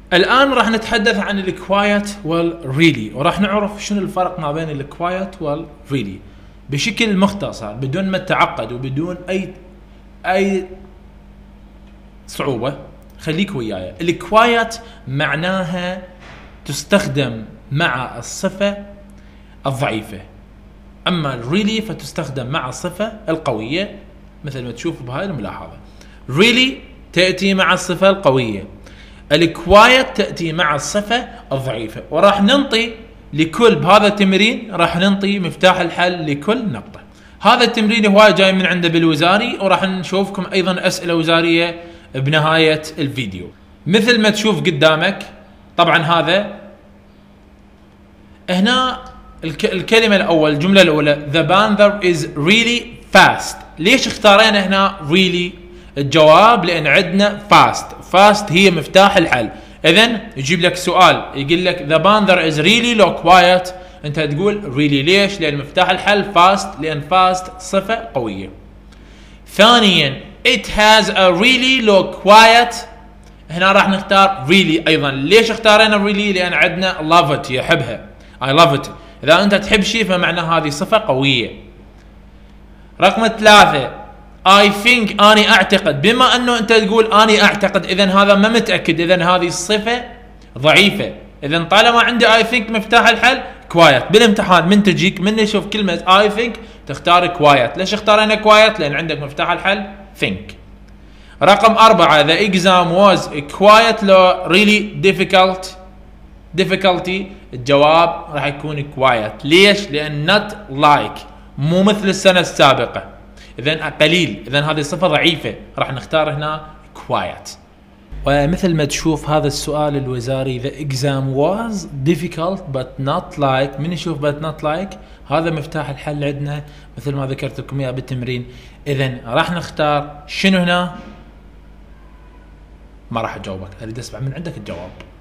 الآن راح نتحدث عن الكوايت والريلي، وراح نعرف شنو الفرق ما بين الكوايت والريلي بشكل مختصر بدون ما تعقد وبدون أي صعوبة. خليك وياي. الكوايت معناها تستخدم مع الصفة الضعيفة، أما الريلي فتستخدم مع الصفة القوية مثل ما تشوف بهاي الملاحظة. ريلي تأتي مع الصفة القوية، الكوايت تأتي مع الصفة الضعيفة. وراح ننطي لكل بهذا التمرين راح ننطي مفتاح الحل لكل نقطة. هذا التمرين هواي جاي من عنده بالوزاري، وراح نشوفكم أيضا أسئلة وزارية بنهاية الفيديو مثل ما تشوف قدامك. طبعا هذا هنا الكلمة الأول، الجملة الأولى The panther is really fast. ليش اختارينا هنا really؟ الجواب لأن عندنا fast هي مفتاح الحل. إذن يجيب لك سؤال يقول لك The panther is really low quiet، أنت تقول really. ليش؟ لأن مفتاح الحل fast، لأن fast صفة قوية. ثانيا It has a really low quiet، هنا راح نختار really أيضا. ليش اختارينا really؟ لأن عندنا love it، يحبها I love it. إذا أنت تحب شيء فمعنى هذه صفة قوية. رقم 3 I think، أني أعتقد. بما أنه أنت تقول أني أعتقد إذن هذا ما متأكد، إذن هذه الصفة ضعيفة. إذن طالما عندي I think مفتاح الحل quiet. بالامتحان من تجيك من يشوف كلمة I think تختار quiet. ليش اختارنا quiet؟ لأن عندك مفتاح الحل think. رقم 4 The exam was quiet لو really difficulty، الجواب راح يكون quiet. ليش؟ لأن not like مو مثل السنة السابقة، إذن قليل، إذن هذه صفة ضعيفة، راح نختار هنا quiet. ومثل ما تشوف هذا السؤال الوزاري The exam was difficult but not like، من يشوف but not like هذا مفتاح الحل عندنا مثل ما ذكرت لكم اياه بالتمرين. إذن راح نختار شنو هنا؟ ما راح أجاوبك، أريد أسمع من عندك الجواب.